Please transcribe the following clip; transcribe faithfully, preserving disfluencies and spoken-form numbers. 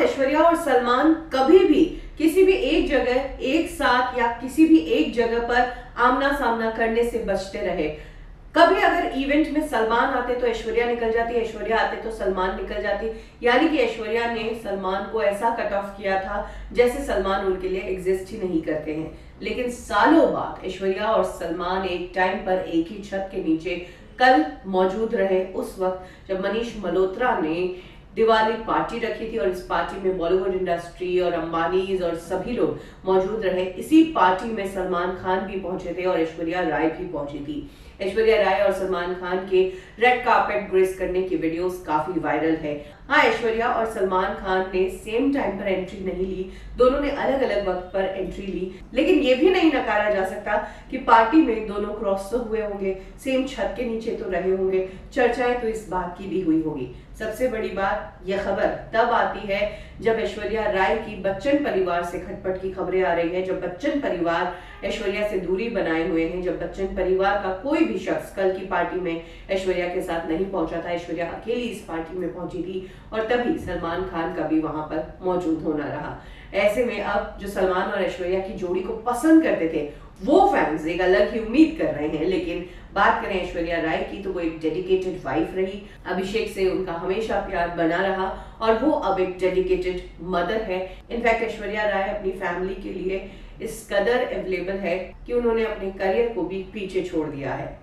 ऐश्वर्या और सलमान कभी भी किसी भी एक जगह एक साथ या किसी भी एक जगह पर आमना सामना करने से बचते रहे। कभी अगर इवेंट में सलमान आते तो ऐश्वर्या निकल जाती, ऐश्वर्या आते तो सलमान निकल जाती, यानी कि ऐश्वर्या ने सलमान को ऐसा कट ऑफ किया था जैसे सलमान उनके लिए एग्जिस्ट ही नहीं करते हैं। लेकिन सालों बाद ऐश्वर्या और सलमान एक टाइम पर एक ही छत के नीचे कल मौजूद रहे, उस वक्त जब मनीष मल्होत्रा ने दिवाली पार्टी रखी थी और इस पार्टी में बॉलीवुड इंडस्ट्री और अंबानीज और सभी लोग मौजूद रहे। इसी पार्टी में सलमान खान भी पहुंचे थे और ऐश्वर्या राय भी पहुंची थी। ऐश्वर्या राय और सलमान खान के रेड कार्पेट ग्रेस करने की वीडियोस काफी वायरल है। हाँ, ऐश्वर्या और सलमान खान ने सेम टाइम पर एंट्री नहीं ली, दोनों ने अलग अलग वक्त पर एंट्री ली, लेकिन ये भी नहीं नकारा जा सकता कि पार्टी में दोनों क्रॉस तो हुए होंगे, सेम छत के नीचे तो रहे होंगे, चर्चाएं तो इस बात की भी हुई होगी। सबसे बड़ी बात यह खबर तब आती है जब ऐश्वर्या राय की बच्चन परिवार से खटपट की खबरें आ रही है, जब बच्चन परिवार ऐश्वर्या से दूरी बनाए हुए हैं, जब बच्चन परिवार का कोई भी शख्स कल की पार्टी में ऐश्वर्या के साथ नहीं पहुंचा था, ऐश्वर्या अकेली इस पार्टी में पहुंची थी और तभी सलमान खान का भी वहां पर मौजूद होना रहा। ऐसे में अब जो सलमान और ऐश्वर्या की जोड़ी को पसंद करते थे वो फैंस एक अलग ही उम्मीद कर रहे हैं। लेकिन बात करें ऐश्वर्या राय की तो वो एक डेडिकेटेड वाइफ रही, अभिषेक से उनका हमेशा प्यार बना रहा और वो अब एक डेडिकेटेड मदर है। इनफैक्ट ऐश्वर्या राय अपनी फैमिली के लिए इस कदर अवेलेबल है कि उन्होंने अपने करियर को भी पीछे छोड़ दिया है।